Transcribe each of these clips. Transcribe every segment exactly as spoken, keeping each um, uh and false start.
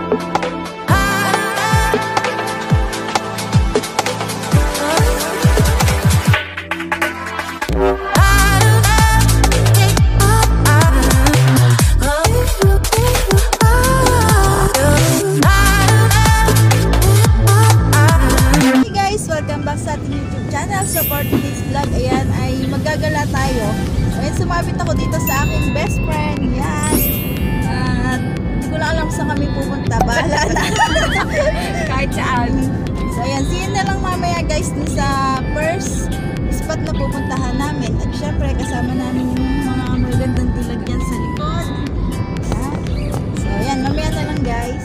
Support this vlog. Ayan, ay magagala tayo. Ayan, sumabit ako dito sa aking best friend. Yan. At hindi ko lang alam saan kami pupunta. Bahala na. Kahit saan. So ayan, see you na lang mamaya guys dun sa first spot na pupuntahan namin. At syempre kasama namin yung mga magandang dilag yan sa likod. Ayan. So ayan, mamaya na lang guys.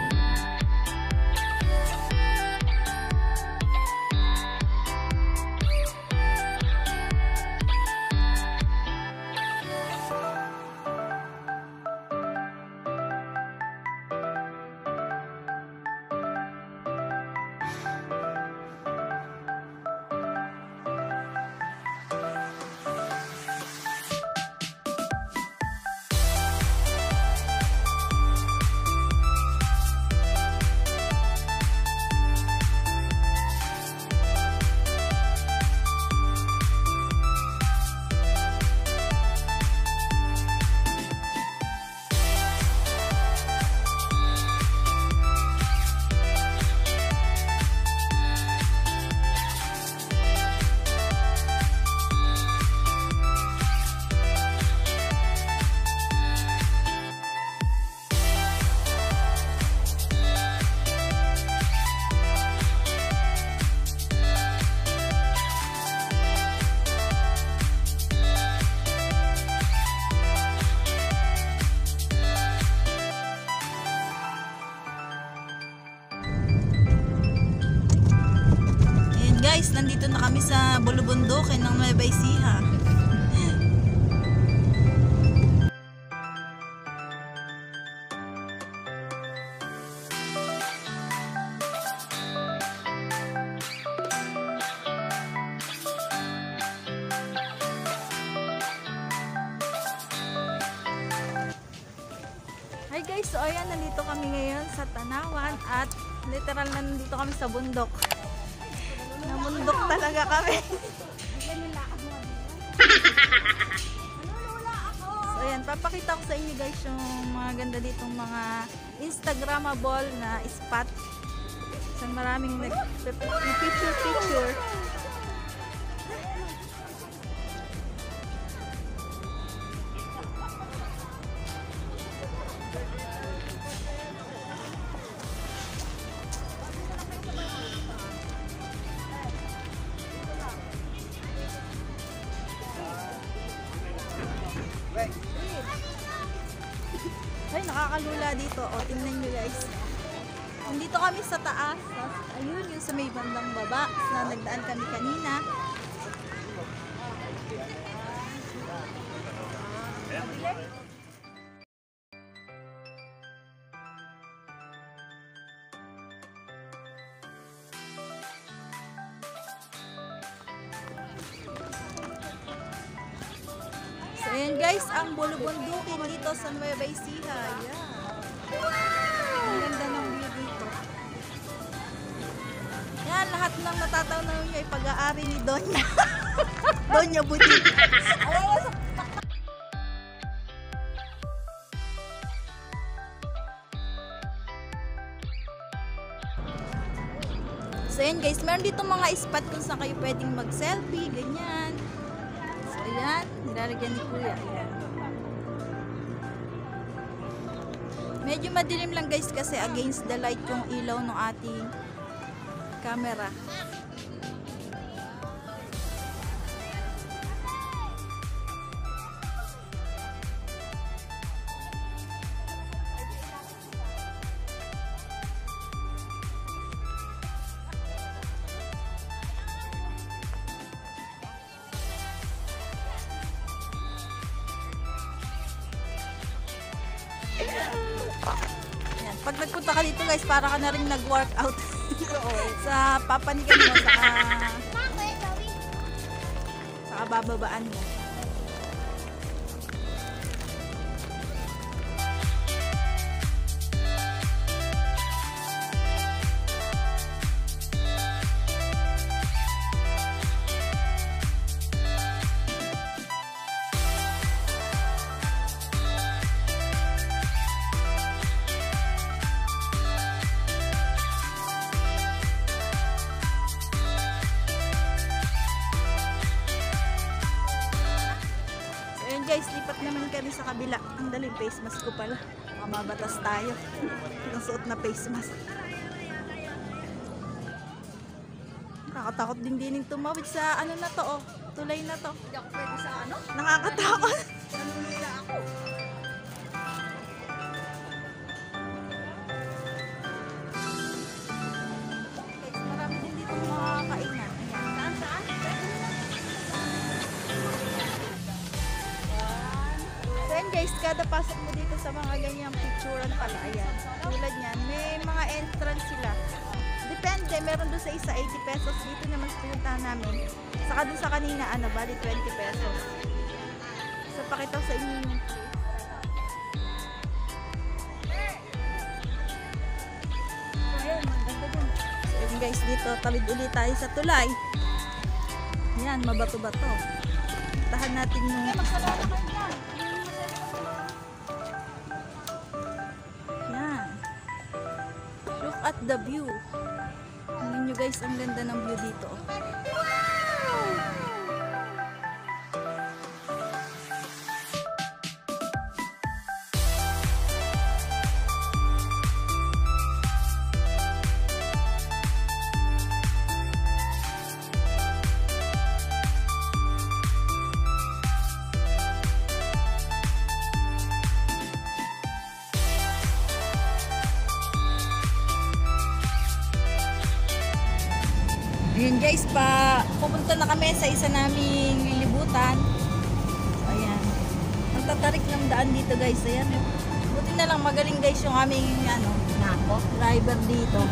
Guys, nandito na kami sa Bulubundukin ng Nueva Ecija. Hi guys, so ayan, nandito kami ngayon sa Tanawan at literal na nandito kami sa bundok. Namundok talaga kami. So ayan, papakita ko sa inyo guys yung mga ganda ditong mga Instagrammable na spot. So maraming nag-picture-picture. Ay, nakakalula dito. O, tingnan nyo guys. Nandito kami sa taas. Ayun, yung sa may bandang baba na nagdaan kami kanina. Ayan guys, ang Bulubundukin dito sa Nueva Ecija. Ayan. Ang ganda ng view dito. Yan, lahat ng natatanaw nyo ay pag-aari ni Donya. Donya Butik. So ayan guys, meron dito mga spot kung saan kayo pwedeng mag-selfie, ganyan. So ayan, nilalagyan ni Kuya. Ayan. Medyo madilim lang guys kasi against the light yung ilaw ng ating camera. Yan. Pag nagpunta ka dito guys, para ka na rin nag-workout sa papanigan mo, saka saka bababaan mo. naman kami sa kabila. Ang daling face mask ko pala. Mamabatas tayo. Ang suot na face mask. Nakakatakot din dining tumawid sa ano na to, oh. Tulay na to. Hindi ako pwede sa ano? Nakakatakot. Nanunula ako. Guys, marami din dito mga kainan. Ayan. Saan, saan? So yun guys, kada pasok mo dito sa mga ganyang picturean pala, ayan. Tulad yan, may mga entrance sila. Depende, meron doon sa isa eighty pesos. Dito naman sa pinuntahan namin. Saka doon sa kanina, ano, bali twenty pesos. So pakita ko sa inyo yung place. Ayan, maganda dun. So yun guys, dito, tawid ulit tayo sa tulay. Ayan, mabato-bato. Tahan natin yung... Magsalala ka dyan. Yan. Look at the view. Tingnan nyo guys, ang ganda ng view dito. Ayan guys, pa pupunta na kami sa isa naming lilibutan. So, ayan. Ang tatarik ng daan dito guys. Ayan. Buti na lang magaling guys yung aming ano, Nako. driver dito.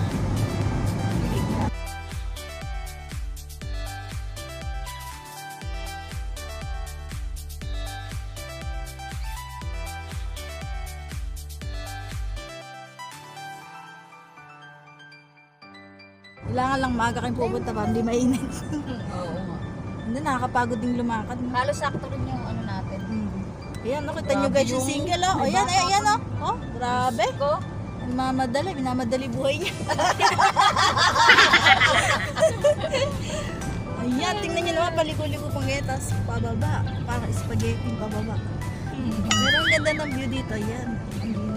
Kailangan lang maaga kayong pupunta pa, hindi mainit. Oo nga. Hindi, nakakapagod din lumakad. Halos sakto rin yung ano natin. Hmm. Ayan, nakita nyo Grabe guys yung yung single, oh. may Ayan, bata ayan, ayan, pa. oh. Oh, grabe. Ko? Mamadali, minamadali buhay niya. Ayan, tingnan nyo naman, paliko-liko pang ganyan, tapos pababa. Parang spaghetti pababa. Pero ang ganda ng view dito, ayan. Ang